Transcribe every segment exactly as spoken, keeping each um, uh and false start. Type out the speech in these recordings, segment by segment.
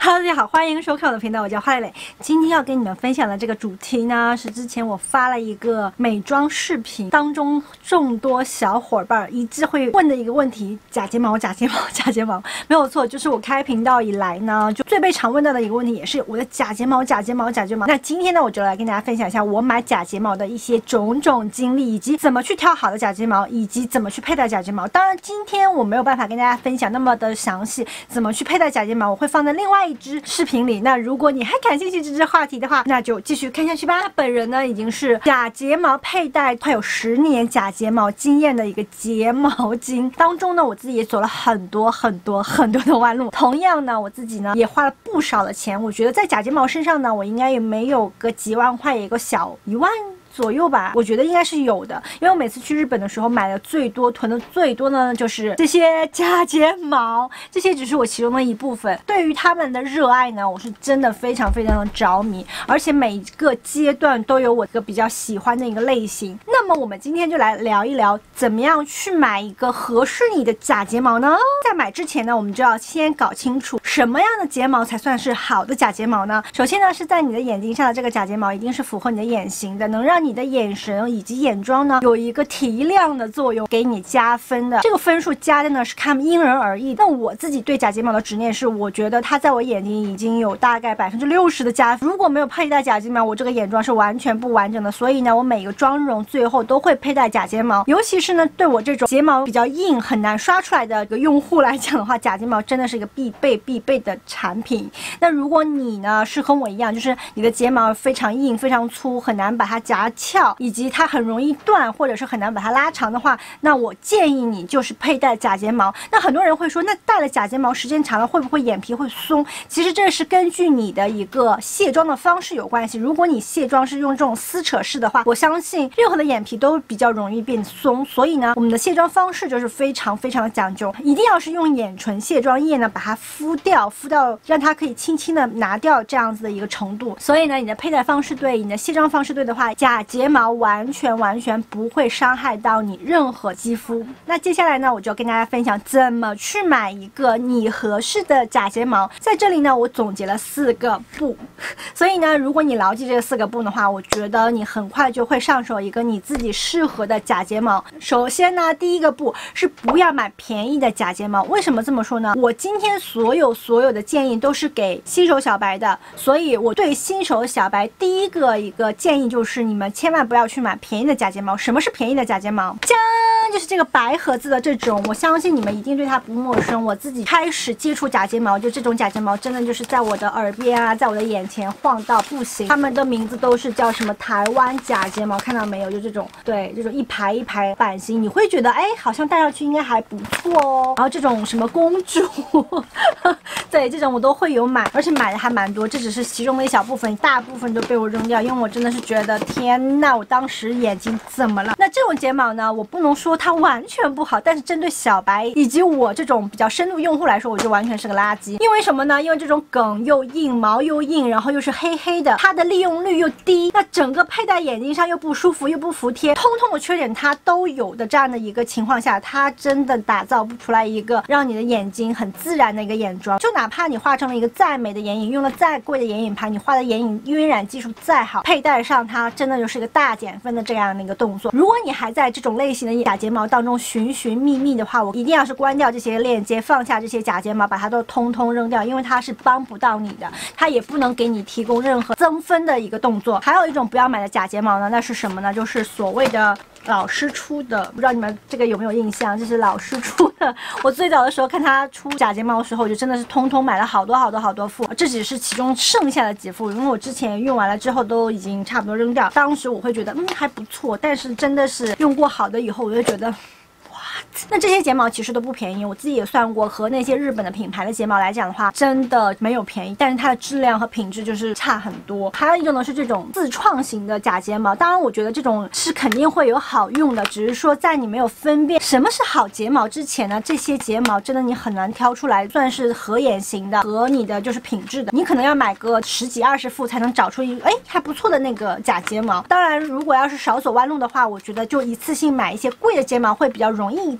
Hello， 大家好，欢迎收看我的频道，我叫花蕾蕾。今天要跟你们分享的这个主题呢，是之前我发了一个美妆视频当中众多小伙伴一致会问的一个问题：假睫毛、假睫毛、假睫毛。没有错，就是我开频道以来呢，就最被常问到的一个问题，也是我的假睫毛、假睫毛、假睫毛。那今天呢，我就来跟大家分享一下我买假睫毛的一些种种经历，以及怎么去挑好的假睫毛，以及怎么去佩戴假睫毛。当然，今天我没有办法跟大家分享那么的详细，怎么去佩戴假睫毛，我会放在另外一支视频里。那如果你还感兴趣这支话题的话，那就继续看下去吧。那本人呢，已经是假睫毛佩戴快有十年假睫毛经验的一个睫毛精当中呢，我自己也走了很多很多很多的弯路。同样呢，我自己呢也花了不少的钱。我觉得在假睫毛身上呢，我应该也没有个几万块，也有个小一万左右吧，我觉得应该是有的，因为我每次去日本的时候买的最多、囤的最多的呢，就是这些假睫毛，这些只是我其中的一部分。对于他们的热爱呢，我是真的非常非常的着迷，而且每一个阶段都有我一个比较喜欢的一个类型。那么我们今天就来聊一聊，怎么样去买一个合适你的假睫毛呢？在买之前呢，我们就要先搞清楚什么样的睫毛才算是好的假睫毛呢？首先呢，是在你的眼睛上的这个假睫毛一定是符合你的眼型的，能让你的眼神以及眼妆呢有一个提亮的作用，给你加分的。这个分数加的呢是看因人而异。那我自己对假睫毛的执念是，我觉得它在我眼睛已经有大概百分之六十的加分。如果没有佩戴假睫毛，我这个眼妆是完全不完整的。所以呢，我每个妆容最后都会佩戴假睫毛。尤其是呢，对我这种睫毛比较硬、很难刷出来的一个用户来讲的话，假睫毛真的是一个必备必备的产品。那如果你呢是和我一样，就是你的睫毛非常硬、非常粗，很难把它夹翘，以及它很容易断，或者是很难把它拉长的话，那我建议你就是佩戴假睫毛。那很多人会说，那戴了假睫毛时间长了会不会眼皮会松？其实这是根据你的一个卸妆的方式有关系。如果你卸妆是用这种撕扯式的话，我相信任何的眼皮都比较容易变松。所以呢，我们的卸妆方式就是非常非常的讲究，一定要是用眼唇卸妆液呢把它敷掉，敷到让它可以轻轻的拿掉这样子的一个程度。所以呢，你的佩戴方式对，你的卸妆方式对的话，假睫毛完全完全不会伤害到你任何肌肤。那接下来呢，我就跟大家分享怎么去买一个你合适的假睫毛。在这里呢，我总结了四个步，所以呢，如果你牢记这四个步的话，我觉得你很快就会上手一个你自己适合的假睫毛。首先呢，第一个步是不要买便宜的假睫毛。为什么这么说呢？我今天所有所有的建议都是给新手小白的，所以我对新手小白第一个一个建议就是，你们千万不要去买便宜的假睫毛。什么是便宜的假睫毛？将就是这个白盒子的这种，我相信你们一定对它不陌生。我自己开始接触假睫毛，就这种假睫毛真的就是在我的耳边啊，在我的眼前晃到不行。它们的名字都是叫什么台湾假睫毛，看到没有？就这种，对，这种一排一排版型，你会觉得哎，好像戴上去应该还不错哦。然后这种什么公主，对，这种我都会有买，而且买的还蛮多。这只是其中的一小部分，大部分都被我扔掉，因为我真的是觉得天呐，我当时眼睛怎么了？那这种睫毛呢，我不能说它完全不好，但是针对小白以及我这种比较深度用户来说，我就完全是个垃圾。因为什么呢？因为这种梗又硬，毛又硬，然后又是黑黑的，它的利用率又低，那整个佩戴眼睛上又不舒服，又不服帖，通通的缺点它都有的这样的一个情况下，它真的打造不出来一个让你的眼睛很自然的一个眼妆。就哪怕你画成了一个再美的眼影，用了再贵的眼影盘，你画的眼影晕染技术再好，佩戴上它真的就是一个大减分的这样的一个动作。如果你还在这种类型的假睫毛当中寻寻觅觅的话，我一定要是关掉这些链接，放下这些假睫毛，把它都通通扔掉，因为它是帮不到你的，它也不能给你提供任何增分的一个动作。还有一种不要买的假睫毛呢，那是什么呢？就是所谓的老师出的，不知道你们这个有没有印象？这是老师出的。我最早的时候看他出假睫毛的时候，我就真的是通通买了好多好多好多副，这只是其中剩下的几副，因为我之前用完了之后都已经差不多扔掉。当时我会觉得嗯还不错，但是真的是用过好的以后，我就觉得。那这些睫毛其实都不便宜，我自己也算过，和那些日本的品牌的睫毛来讲的话，真的没有便宜，但是它的质量和品质就是差很多。还有一种呢是这种自创型的假睫毛，当然我觉得这种是肯定会有好用的，只是说在你没有分辨什么是好睫毛之前呢，这些睫毛真的你很难挑出来算是合眼型的和你的就是品质的，你可能要买个十几二十副才能找出一个哎还不错的那个假睫毛。当然如果要是少走弯路的话，我觉得就一次性买一些贵的睫毛会比较容易一点。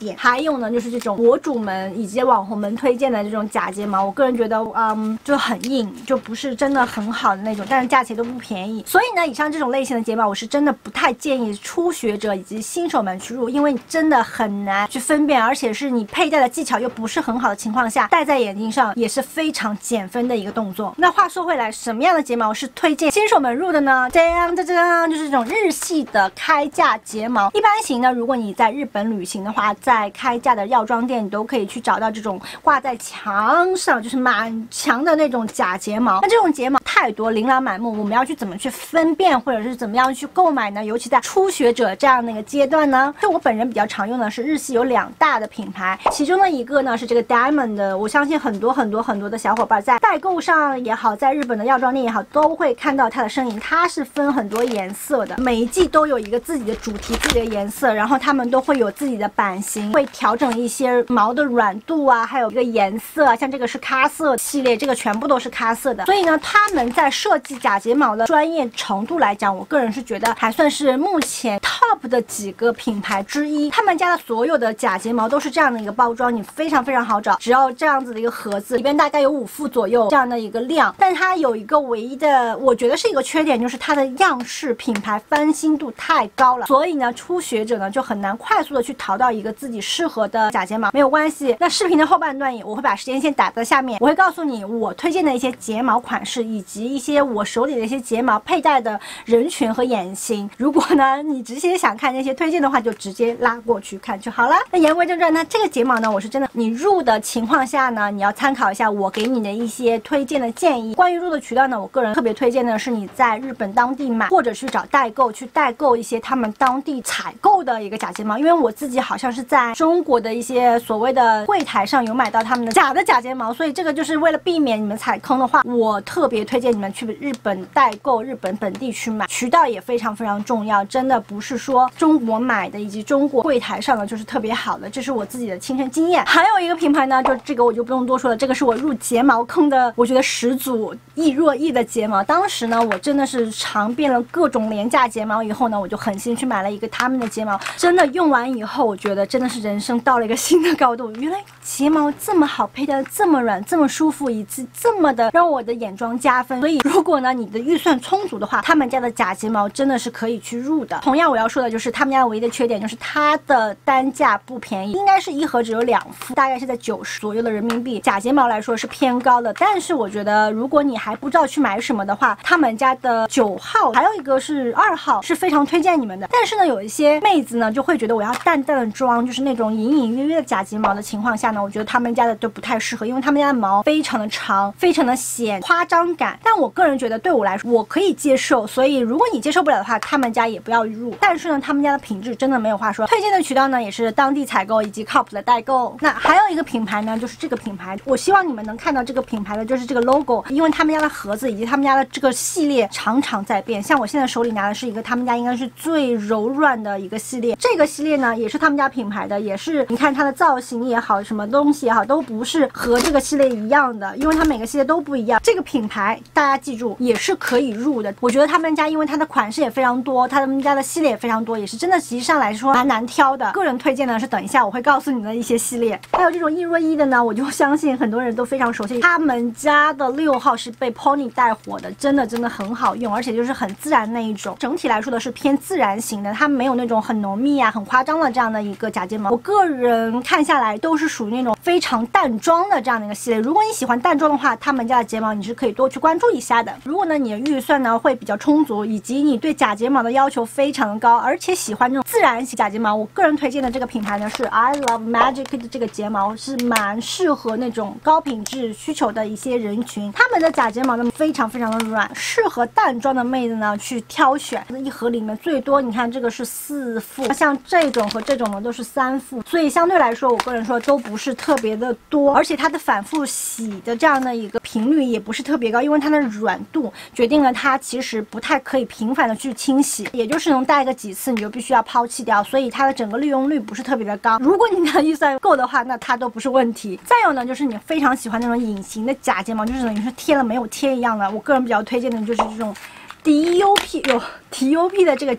点。还有呢，就是这种博主们以及网红们推荐的这种假睫毛，我个人觉得，嗯，就很硬，就不是真的很好的那种，但是价钱都不便宜。所以呢，以上这种类型的睫毛，我是真的不太建议初学者以及新手们去入，因为你真的很难去分辨，而且是你佩戴的技巧又不是很好的情况下，戴在眼睛上也是非常减分的一个动作。那话说回来，什么样的睫毛是推荐新手们入的呢？这样这样就是这种日系的开架睫毛。一般型呢，如果你在日本旅行的话，在开架的药妆店，你都可以去找到这种挂在墙上，就是满墙的那种假睫毛。那这种睫毛太多，琳琅满目，我们要去怎么去分辨，或者是怎么样去购买呢？尤其在初学者这样的一个阶段呢，就我本人比较常用的是日系有两大的品牌，其中的一个呢是这个 Diamond 的，我相信很多很多很多的小伙伴在代购上也好，在日本的药妆店也好，都会看到它的身影。它是分很多颜色的，每一季都有一个自己的主题、自己的颜色，然后他们都会有自己的版型，会调整一些毛的软度啊，还有一个颜色啊，像这个是咖色系列，这个全部都是咖色的。所以呢，他们在设计假睫毛的专业程度来讲，我个人是觉得还算是目前 top 的几个品牌之一。他们家的所有的假睫毛都是这样的一个包装，你非常非常好找，只要这样子的一个盒子，里边大概有五副左右这样的一个量。但它有一个唯一的，我觉得是一个缺点，就是它的样式品牌翻新度太高了，所以呢，初学者呢就很难快速的去淘到一个自己适合的假睫毛。没有关系，那视频的后半段我会把时间线打在下面，我会告诉你我推荐的一些睫毛款式，以及一些我手里的一些睫毛佩戴的人群和眼型。如果呢你直接想看那些推荐的话，就直接拉过去看就好了。那言归正传，那这个睫毛呢，我是真的，你入的情况下呢，你要参考一下我给你的一些推荐的建议。关于入的渠道呢，我个人特别推荐的是你在日本当地买，或者去找代购去代购一些他们当地采购的一个假睫毛。因为我自己好像是在中国的一些所谓的柜台上有买到他们的假的假睫毛，所以这个就是为了避免你们踩坑的话，我特别推荐你们去日本代购，日本本地去买，渠道也非常非常重要，真的不是说中国买的以及中国柜台上的就是特别好的，这是我自己的亲身经验。还有一个品牌呢，就这个我就不用多说了，这个是我入睫毛坑的，我觉得始祖易若意的睫毛。当时呢，我真的是尝遍了各种廉价睫毛以后呢，我就狠心去买了一个他们的睫毛，真的用完以后，我觉得真的是人生到了一个新的高度。原来睫毛这么好佩戴，这么软，这么舒服，以及这么的让我的眼妆加分。所以如果呢你的预算充足的话，他们家的假睫毛真的是可以去入的。同样我要说的就是他们家唯一的缺点就是它的单价不便宜，应该是一盒只有两副，大概是在九十左右的人民币，假睫毛来说是偏高的。但是我觉得如果你还不知道去买什么的话，他们家的九号还有一个是二号是非常推荐你们的。但是呢，有一些妹子呢就会觉得我要淡淡的妆，就是那种隐隐约约的假睫毛的情况下呢，我觉得他们家的都不太适合，因为他们家的毛非常的长，非常的显夸张感。但我个人觉得对我来说我可以接受，所以如果你接受不了的话，他们家也不要入。但是呢，他们家的品质真的没有话说，推荐的渠道呢也是当地采购以及靠谱的代购。那还有一个品牌呢，就是这个品牌，我希望你们能看到这个品牌的就是这个 logo， 因为他们家的盒子以及他们家的这个系列常常在变。像我现在手里拿的是一个他们家应该是最柔软的一个系列，这个系列呢也是他们家品牌的，也是你看它的造型也好，什么东西也好，都不是和这个系列一样的，因为它每个系列都不一样。这个品牌大家记住也是可以入的。我觉得他们家因为它的款式也非常多，他们家的系列也非常多，也是真的实际上来说蛮难挑的。个人推荐呢是等一下我会告诉你的一些系列。还有这种易若意的呢，我就相信很多人都非常熟悉，他们家的六号是被 Pony 带火的，真的真的很好用，而且就是很自然那一种。整体来说的是偏自然型的，它没有那种很浓密啊很夸张的这样的一个假睫毛。我个人看下来都是属于那种非常淡妆的这样的一个系列。如果你喜欢淡妆的话，他们家的睫毛你是可以多去关注一下的。如果呢你的预算呢会比较充足，以及你对假睫毛的要求非常的高，而且喜欢这种自然型假睫毛，我个人推荐的这个品牌呢是 I Love Magic 的这个睫毛，是蛮适合那种高品质需求的一些人群。他们的假睫毛呢非常非常的软，适合淡妆的妹子呢去挑选。一盒里面最多你看这个是四副，像这种和这种呢都是三副，所以相对来说我个人说都不是特别的多，而且它的反复洗的这样的一个频率也不是特别高，因为它的软度决定了它其实不太可以频繁的去清洗，也就是能戴个几次你就必须要抛弃掉，所以它的整个利用率不是特别的高。如果你的预算够的话，那它都不是问题。再有呢，就是你非常喜欢那种隐形的假睫毛，就是等于是贴了没有贴一样的，我个人比较推荐的就是这种 D U P 有 D U P 的这个睫毛，它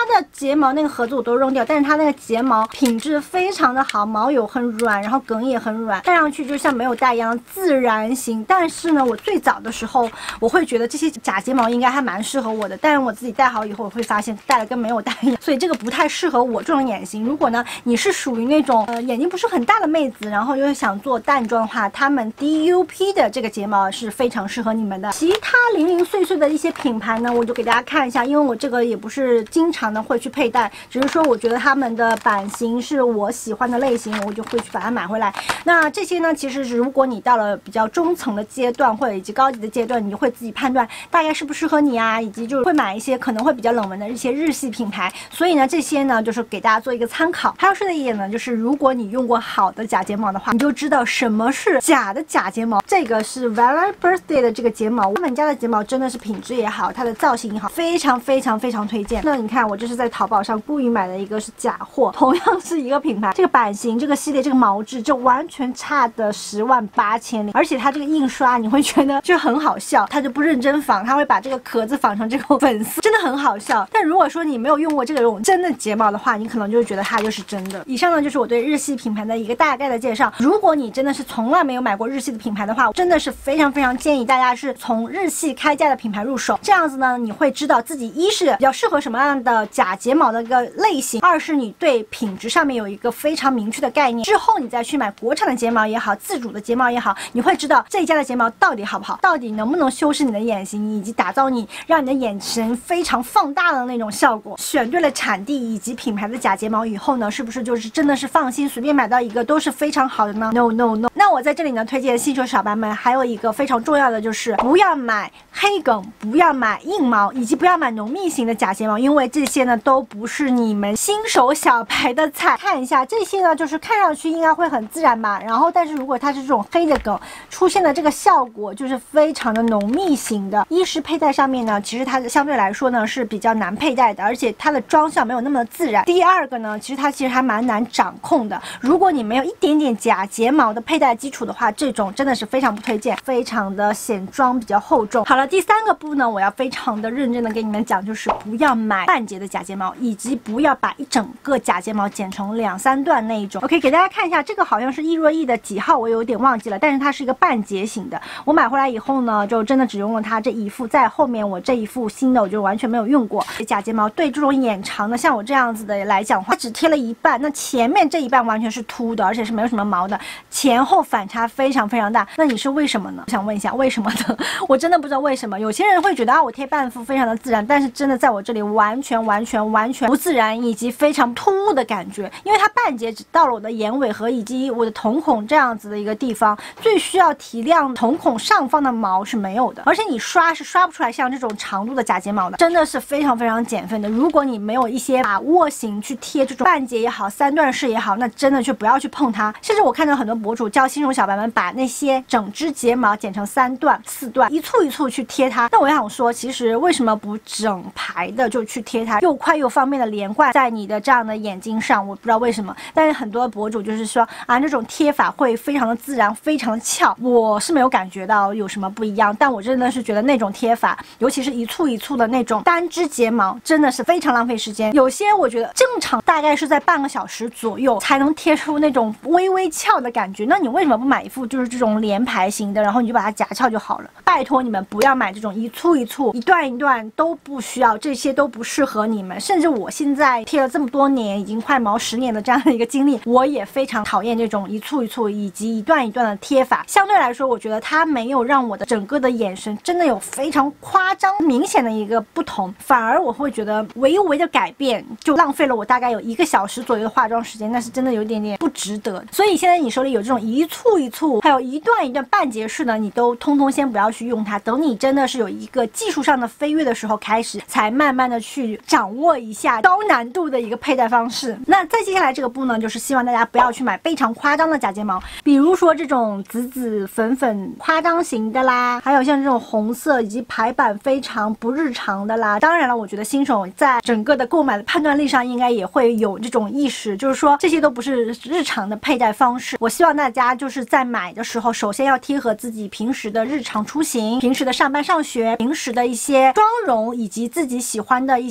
的睫毛那个盒子我都扔掉，但是它那个睫毛品质非常的好，毛有很软，然后梗也很软，戴上去就像没有戴一样自然型。但是呢，我最早的时候我会觉得这些假睫毛应该还蛮适合我的，但是我自己戴好以后，我会发现戴了跟没有戴一样，所以这个不太适合我这种眼型。如果呢你是属于那种呃眼睛不是很大的妹子，然后又想做淡妆的话，他们 D U P 的这个睫毛是非常适合你们的。其他零零碎碎的一些品牌呢，我就给大家看一下，因为我这个也不是经常的会去佩戴，只是说我觉得他们的版型是我喜欢的类型，我就会去把它买回来。那这些呢，其实如果你到了比较中层的阶段或者以及高级的阶段，你就会自己判断大概适不适合你啊，以及就是会买一些可能会比较冷门的一些日系品牌。所以呢，这些呢就是给大家做一个参考。还要说的一点呢，就是如果你用过好的假睫毛的话，你就知道什么是假的假睫毛。这个是 Violet Birthday 的这个睫毛，他们家的睫毛真的是品质也好，它的造型也好，非常非常非常推荐。那你看，我这是在淘宝上故意买的一个是假货，同样是一个品牌，这个版型、这个系列、这个毛质就完全差的十万八千里。而且它这个印刷你会觉得就很好笑，它就不认真仿，它会把这个壳子仿成这种粉丝，真的很好笑。但如果说你没有用过这种真的睫毛的话，你可能就会觉得它就是真的。以上呢就是我对日系品牌的一个大概的介绍。如果你真的是从来没有买过日系的品牌的话，真的是非常非常建议大家是从日系开价的品牌入手，这样子呢你会知道自己一是比较适合什么样的假睫毛的一个类型，二是你对品质上面有一个非常明确的概念，之后你再去买国产的睫毛也好，自主的睫毛也好，你会知道这一家的睫毛到底好不好，到底能不能修饰你的眼型，以及打造你让你的眼神非常放大的那种效果。选对了产地以及品牌的假睫毛以后呢，是不是就是真的是放心随便买到一个都是非常好的呢？ No No No。 那我在这里呢推荐新手小白们还有一个非常重要的，就是不要买黑梗，不要买硬毛，以及不要买浓密型的假睫毛，因为这些呢都不是你们新手小白的菜。看一下这些呢，就是看上去应该会很自然吧，然后但是如果它是这种黑的梗出现的这个效果就是非常的浓密型的，一是佩戴上面呢其实它相对来说呢是比较难佩戴的，而且它的妆效没有那么的自然。第二个呢，其实它其实还蛮难掌控的，如果你没有一点点假睫毛的佩戴基础的话，这种真的是非常不推荐，非常的显妆比较厚重。好了，第三个步呢，我要非常的认真的跟你们讲，就是不要买半截的假睫毛，以及不要把一整个假睫毛剪成两三段那一种。 OK， 给大家看一下，这个好像是易若意的几号我有点忘记了，但是它是一个半截型的。我买回来以后呢，就真的只用了它这一副，在后面我这一副新的我就完全没有用过。假睫毛对这种眼长的像我这样子的来讲的话，它只贴了一半，那前面这一半完全是秃的，而且是没有什么毛的，前后反差非常非常大。那你是为什么呢？我想问一下为什么呢？我真的不知道为什么。有些人会觉得啊，我贴半副非常的自然，但是真的在我这里完全完全完全不自然，以及非常突兀的感觉，因为它半截只到了我的眼尾和以及我的瞳孔这样子的一个地方，最需要提亮瞳孔上方的毛是没有的，而且你刷是刷不出来像这种长度的假睫毛的，真的是非常非常减分的。如果你没有一些把握型去贴这种半截也好，三段式也好，那真的就不要去碰它。甚至我看到很多博主教新手小白们把那些整只睫毛剪成三段、四段，一簇一簇去贴它。那我想说，其实为什么不整排的就去贴它，又快又方便的连贯在你的这样的眼睛上？我不知道为什么，但是很多博主就是说啊，这种贴法会非常的自然，非常的翘。我是没有感觉到有什么不一样，但我真的是觉得那种贴法，尤其是一簇一簇的那种单只睫毛，真的是非常浪费时间。有些我觉得正常大概是在半个小时左右才能贴出那种微微翘的感觉，那你为什么不买一副就是这种连排型的，然后你就把它夹翘就好了？拜托你们不要买这种一簇一簇、一段一段都不需要，这些都不适合你们。甚至我现在贴了这么多年，已经快毛十年的这样的一个经历，我也非常讨厌这种一簇一簇以及一段一段的贴法。相对来说，我觉得它没有让我的整个的眼神真的有非常夸张明显的一个不同，反而我会觉得微微的改变就浪费了我大概有一个小时左右的化妆时间，那是真的有一点点不值得。所以现在你手里有这种一簇一簇还有一段一段半截式的，你都通通先不要去用它，等你真的是有一个技术上的飞跃的时候开始，才慢慢的去掌握一下高难度的一个佩戴方式。那再接下来这个步呢，就是希望大家不要去买非常夸张的假睫毛，比如说这种紫紫粉粉夸张型的啦，还有像这种红色以及排版非常不日常的啦。当然了，我觉得新手在整个的购买的判断力上应该也会有这种意识，就是说这些都不是日常的佩戴方式。我希望大家就是在买的时候，首先要贴合自己平时的日常出行、平时的上班上学、平时的一些妆容，以及自己喜欢的一些气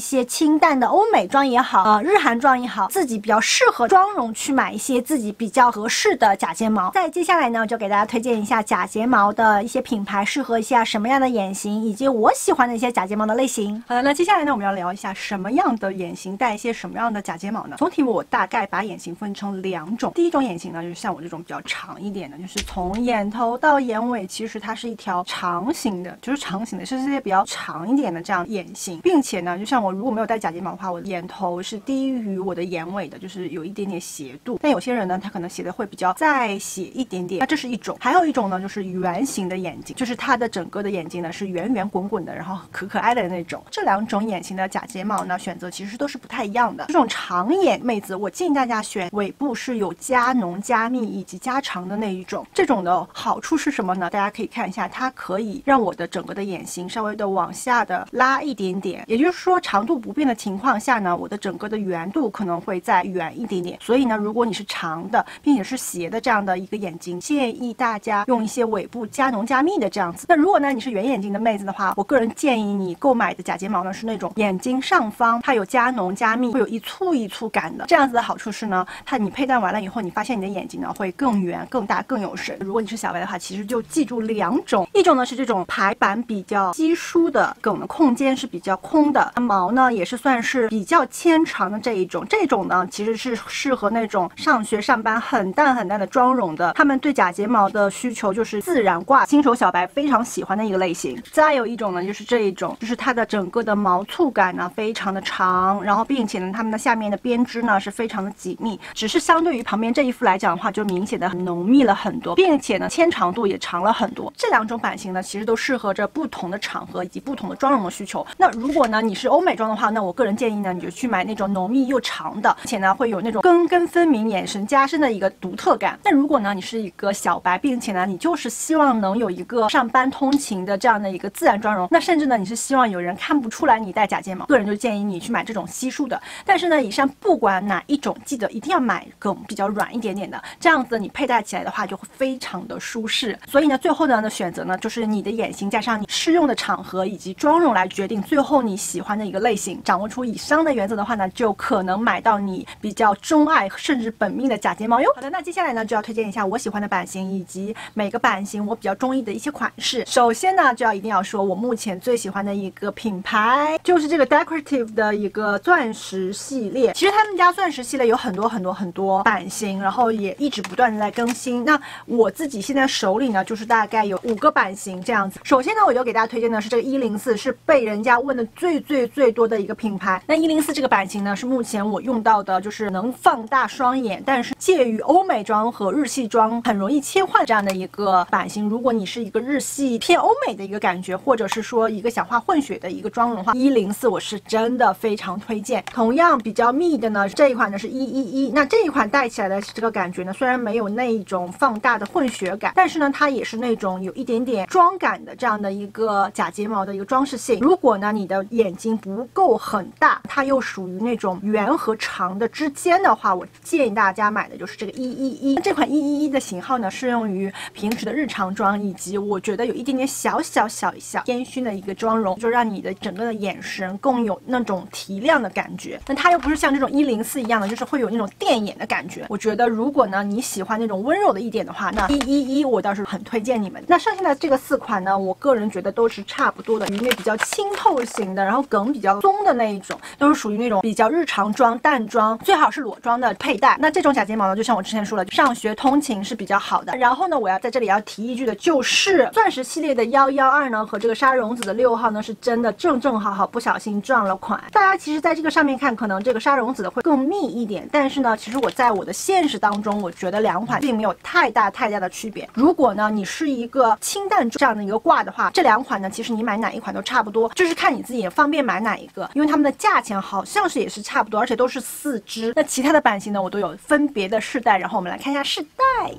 清淡的欧美妆也好，呃，日韩妆也好，自己比较适合妆容去买一些自己比较合适的假睫毛。在接下来呢，就给大家推荐一下假睫毛的一些品牌，适合一下什么样的眼型，以及我喜欢的一些假睫毛的类型。 好的，那接下来呢，我们要聊一下什么样的眼型带一些什么样的假睫毛呢？总体我大概把眼型分成两种。第一种眼型呢，就是像我这种比较长一点的，就是从眼头到眼尾，其实它是一条长形的，就是长形的，是这些比较长一点的这样眼型，并且呢，就像我如果没有戴假睫毛的话，我的眼头是低于我的眼尾的，就是有一点点斜度。但有些人呢，他可能斜的会比较再斜一点点，那这是一种。还有一种呢，就是圆形的眼睛，就是它的整个的眼睛呢是圆圆滚滚的，然后可可爱的那种。这两种眼型的假睫毛呢，选择其实都是不太一样的。这种长眼妹子，我建议大家选尾部是有加浓加密以及加长的那一种。这种的好处是什么呢？大家可以看一下，它可以让我的整个的眼型稍微的往下的拉一点点，也就是说长度不变的情况下呢，我的整个的圆度可能会再圆一点点。所以呢，如果你是长的并且是斜的这样的一个眼睛，建议大家用一些尾部加浓加密的这样子。那如果呢你是圆眼睛的妹子的话，我个人建议你购买的假睫毛呢是那种眼睛上方它有加浓加密，会有一簇一簇感的。这样子的好处是呢，它你佩戴完了以后，你发现你的眼睛呢会更圆更大更有神。如果你是小白的话，其实就记住两种，一种呢是这种排版比较稀疏的，梗的空间是比较空的，毛呢也是算是比较纤长的这一种。这种呢其实是适合那种上学上班很淡很淡的妆容的，他们对假睫毛的需求就是自然挂，新手小白非常喜欢的一个类型。再有一种呢就是这一种，就是它的整个的毛簇感呢非常的长，然后并且呢它们的下面的编织呢是非常的紧密，只是相对于旁边这一副来讲的话，就明显的很浓密了很多，并且呢纤长度也长了很多。这两种版型呢其实都适合着不同的场合以及不同的妆容的需求。那如果呢你是欧美妆的话，那我个人建议呢你就去买那种浓密又长的，而且呢会有那种根根分明、眼神加深的一个独特感。那如果呢你是一个小白，并且呢你就是希望能有一个上班通勤的这样的一个自然妆容，那甚至呢你是希望有人看不出来你戴假睫毛，个人就建议你去买这种稀疏的。但是呢以上不管哪一种，记得一定要买梗比较软一点点的，这样子你佩戴起来的话就会非常的舒适。所以呢最后呢选择呢就是你的眼型加上你适用的场合以及妆容来决定最后你喜欢的一个类型。掌握出以上的原则的话呢，就可能买到你比较钟爱甚至本命的假睫毛哟。好的，那接下来呢就要推荐一下我喜欢的版型以及每个版型我比较中意的一些款式。首先呢就要一定要说我目前最喜欢的一个品牌，就是这个 Decorative 的一个钻石系列。其实他们家钻石系列有很多很多很多版型，然后也一直不断的在更新。那我自己现在手里呢就是大概有五个版型这样子。首先呢我就给大家推荐的是这个一零四，是被人家问的最最最多的一个品牌。那一零四这个版型呢是目前我用到的就是能放大双眼，但是介于欧美妆和日系妆很容易切换这样的一个版型。如果你是一个日系偏欧美的一个感觉，或者是说一个想画混血的一个妆容的话，一零四我是真的非常推荐。同样比较密的呢，这一款呢是一一一。那这一款戴起来的这个感觉呢，虽然没有那一种放大的混血感，但是呢它也是那种有一点点妆感的这样的一个假睫毛的一个装饰性。如果呢你的眼睛不够很大，它又属于那种圆和长的之间的话，我建议大家买的就是这个一一一。这款一一一的型号呢适用于平时的日常妆，以及我觉得有一点点小小小小烟熏的一个妆容，就让你的整个的眼神更有那种提亮的感觉。但它又不是像这种一零四一样的，就是会有那种电眼的感觉。我觉得如果呢你喜欢那种温柔的一点的话，那一一一我倒是很推荐你们。那剩下的这个四款呢，我个人觉得都是差不多的，因为比较清透型的，然后梗比较松的那一种，都是属于那种比较日常妆、淡妆，最好是裸妆的佩戴。那这种假睫毛呢，就像我之前说了，上学通勤是比较好的。然后呢，我要在这里要提一句的就是，钻石系列的幺幺二呢和这个沙绒子的六号呢，是真的正正好好不小心撞了款。大家其实在这个上面看，可能这个沙绒子的会更密一点，但是呢，其实我在我的现实当中，我觉得两款并没有太大太大的区别。如果呢你是一个清淡这样的一个挂的话，这两款呢其实你买哪一款都差不多，就是看你自己也方便买哪一个，因为它们的价钱好像是也是差不多，而且都是四支。那其他的版型呢我都有分别的试戴，然后我们来看一下试戴。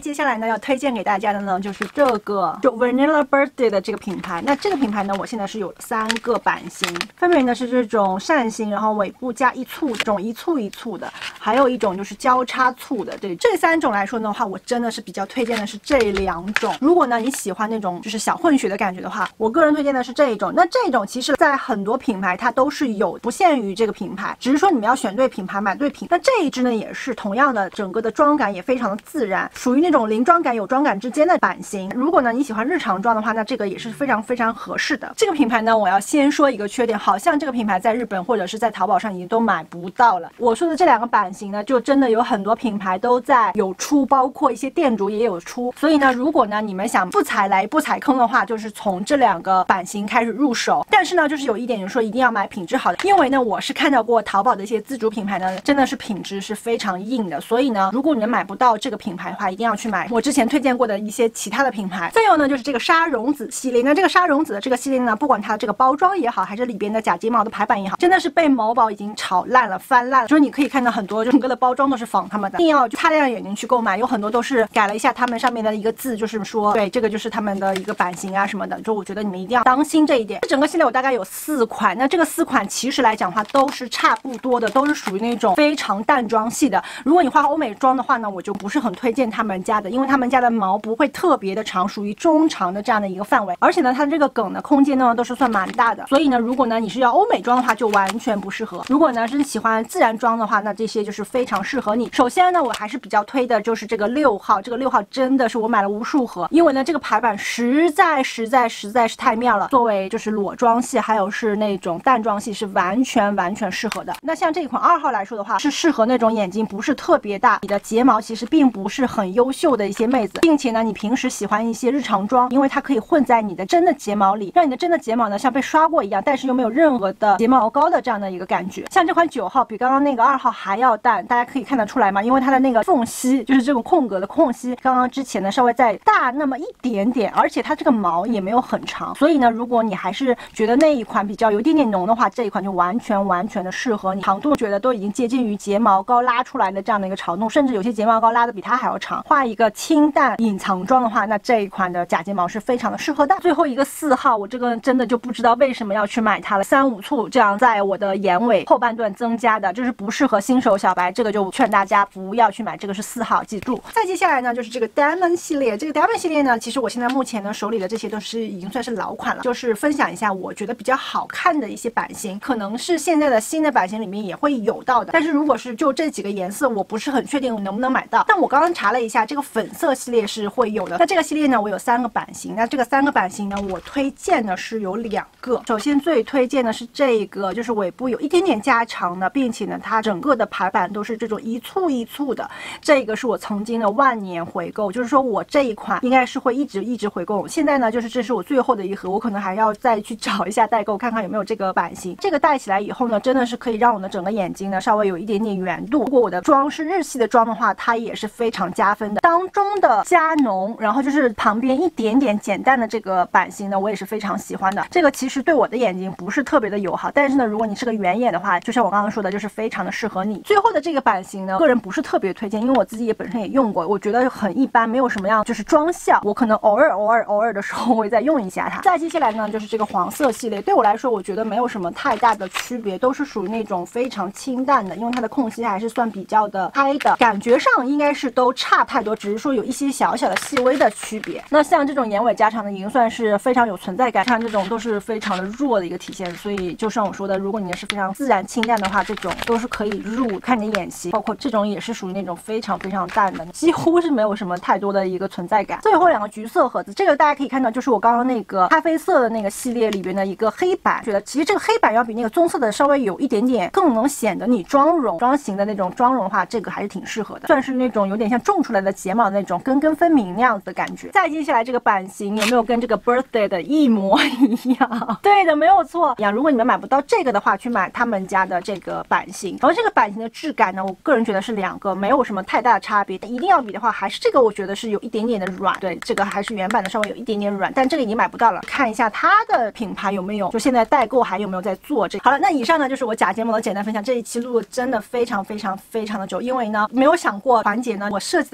接下来呢，要推荐给大家的呢，就是这个就 Vanilla Birthday 的这个品牌。那这个品牌呢，我现在是有三个版型，分别呢是这种扇形，然后尾部加一簇，这种一簇一簇的，还有一种就是交叉簇的。对，这三种来说的话，我真的是比较推荐的是这两种。如果呢你喜欢那种就是小混血的感觉的话，我个人推荐的是这一种。那这种其实在很多品牌它都是有，不限于这个品牌，只是说你们要选对品牌，买对品。那这一支呢也是同样的，整个的妆感也非常的自然，属于那种零妆感有妆感之间的版型。如果呢你喜欢日常妆的话，那这个也是非常非常合适的。这个品牌呢，我要先说一个缺点，好像这个品牌在日本或者是在淘宝上已经都买不到了。我说的这两个版型呢，就真的有很多品牌都在有出，包括一些店主也有出。所以呢，如果呢你们想不踩雷不踩坑的话，就是从这两个版型开始入手。但是呢，就是有一点就是说一定要买品质好的，因为呢我是看到过淘宝的一些自主品牌呢，真的是品质是非常硬的。所以呢，如果你们买不到这个品牌的话，一定要去买我之前推荐过的一些其他的品牌。再有呢，就是这个沙绒子系列。那这个沙绒子的这个系列呢，不管它的这个包装也好，还是里边的假睫毛的排版也好，真的是被某宝已经炒烂了，翻烂了。就是你可以看到很多整个的包装都是仿他们的，一定要擦亮眼睛去购买。有很多都是改了一下他们上面的一个字，就是说对这个就是他们的一个版型啊什么的。就我觉得你们一定要当心这一点。整个系列我大概有四款，那这个四款其实来讲的话都是差不多的，都是属于那种非常淡妆系的。如果你画欧美妆的话呢，我就不是很推荐他们家的，因为他们家的毛不会特别的长，属于中长的这样的一个范围，而且呢它的这个梗的空间呢都是算蛮大的。所以呢，如果呢你是要欧美妆的话，就完全不适合。如果呢是喜欢自然妆的话，那这些就是非常适合你。首先呢，我还是比较推的就是这个六号，这个六号真的是我买了无数盒，因为呢这个排版实在实在实在是太妙了。作为就是裸妆系还有是那种淡妆系是完全完全适合的。那像这一款二号来说的话，是适合那种眼睛不是特别大，你的睫毛其实并不是很优秀的一些妹子，并且呢你平时喜欢一些日常妆，因为它可以混在你的真的睫毛里，让你的真的睫毛呢像被刷过一样，但是又没有任何的睫毛膏的这样的一个感觉。像这款九号比刚刚那个二号还要淡，大家可以看得出来吗？因为它的那个缝隙，就是这种空格的空隙，刚刚之前呢稍微再大那么一点点，而且它这个毛也没有很长。所以呢，如果你还是觉得那一款比较有一点点浓的话，这一款就完全完全的适合你。长度觉得都已经接近于睫毛膏拉出来的这样的一个长度，甚至有些睫毛膏拉的比它还要长。画一个清淡隐藏妆的话，那这一款的假睫毛是非常的适合的。最后一个四号，我这个真的就不知道为什么要去买它了，三五簇这样在我的眼尾后半段增加的，就是不适合新手小白，这个就劝大家不要去买，这个是四号，记住。再接下来呢，就是这个 Diamond 系列。这个 Diamond 系列呢，其实我现在目前呢手里的这些都是已经算是老款了，就是分享一下我觉得比较好看的一些版型，可能是现在的新的版型里面也会有到的。但是如果是就这几个颜色，我不是很确定能不能买到。但我刚刚查了一下，这个粉色系列是会有的。那这个系列呢，我有三个版型。那这个三个版型呢，我推荐的是有两个。首先最推荐的是这个，就是尾部有一点点加长的，并且呢，它整个的排版都是这种一簇一簇的。这个是我曾经的万年回购，就是说我这一款应该是会一直一直回购。现在呢，就是这是我最后的一盒，我可能还要再去找一下代购，看看有没有这个版型。这个戴起来以后呢，真的是可以让我的整个眼睛呢稍微有一点点圆度。如果我的妆是日系的妆的话，它也是非常加分的。当中的加浓，然后就是旁边一点点简淡的这个版型呢，我也是非常喜欢的。这个其实对我的眼睛不是特别的友好，但是呢，如果你是个圆眼的话，就像我刚刚说的，就是非常的适合你。最后的这个版型呢，个人不是特别推荐，因为我自己也本身也用过，我觉得很一般，没有什么样就是妆效。我可能偶尔偶尔偶尔的时候我会再用一下它。再接下来呢，就是这个黄色系列，对我来说我觉得没有什么太大的区别，都是属于那种非常清淡的，因为它的空隙还是算比较的开的，感觉上应该是都差不太多，只是说有一些小小的细微的区别。那像这种眼尾加长的已经算是非常有存在感，像这种都是非常的弱的一个体现。所以就像我说的，如果你是非常自然清淡的话，这种都是可以入看你的眼型，包括这种也是属于那种非常非常淡的，几乎是没有什么太多的一个存在感。最后两个橘色盒子，这个大家可以看到，就是我刚刚那个咖啡色的那个系列里边的一个黑板，觉得其实这个黑板要比那个棕色的稍微有一点点更能显得你妆容妆型的那种妆容的话，这个还是挺适合的，算是那种有点像种出来的睫毛那种根根分明那样子的感觉。再接下来这个版型有没有跟这个 birthday 的一模一样？对的，没有错。如果你们买不到这个的话，去买他们家的这个版型。然后这个版型的质感呢，我个人觉得是两个没有什么太大的差别，一定要比的话还是这个，我觉得是有一点点的软。对，这个还是原版的稍微有一点点软，但这个已经买不到了。看一下它的品牌有没有，就现在代购还有没有在做这个。好了，那以上呢就是我假睫毛的简单分享。这一期录的真的非常非常非常的久，因为呢没有想过环节呢我设计的太多。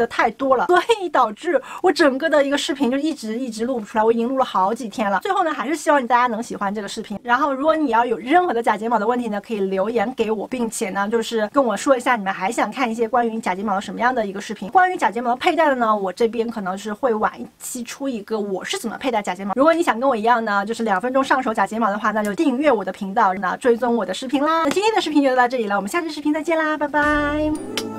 多了，所以导致我整个的一个视频就一直一直录不出来，我已经录了好几天了。最后呢，还是希望大家能喜欢这个视频。然后如果你要有任何的假睫毛的问题呢，可以留言给我，并且呢，就是跟我说一下你们还想看一些关于假睫毛什么样的一个视频。关于假睫毛的佩戴的呢，我这边可能是会晚一期出一个我是怎么佩戴假睫毛。如果你想跟我一样呢，就是两分钟上手假睫毛的话，那就订阅我的频道，那追踪我的视频啦。那今天的视频就到这里了，我们下期视频再见啦，拜拜。